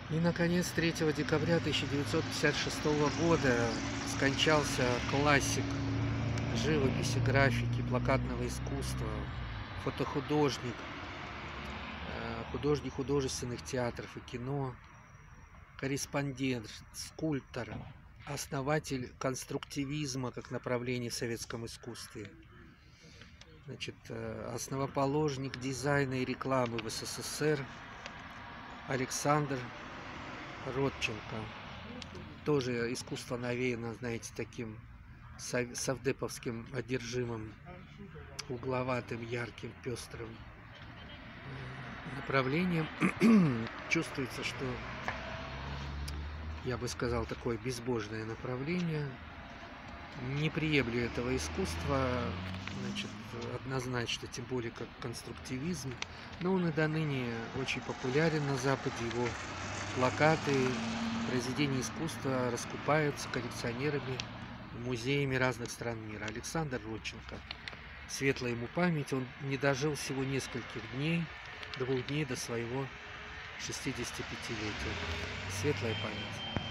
И, наконец, 3 декабря 1956 года скончался классик живописи, графики, плакатного искусства, фотохудожник, художник художественных театров и кино, корреспондент, скульптор, основатель конструктивизма как направления в советском искусстве, значит, основоположник дизайна и рекламы в СССР Александр Родченко. Тоже искусство навеяно, знаете, таким совдеповским одержимым, угловатым, ярким, пестрым направлением. Чувствуется, что, я бы сказал, такое безбожное направление. Не приемлю этого искусства, значит, однозначно, тем более как конструктивизм. Но он и до ныне очень популярен на Западе. Его плакаты, произведения искусства раскупаются коллекционерами, музеями разных стран мира. Александр Родченко, светлая ему память, он не дожил всего нескольких дней, 2 дней до своего 65-летия. Светлая память.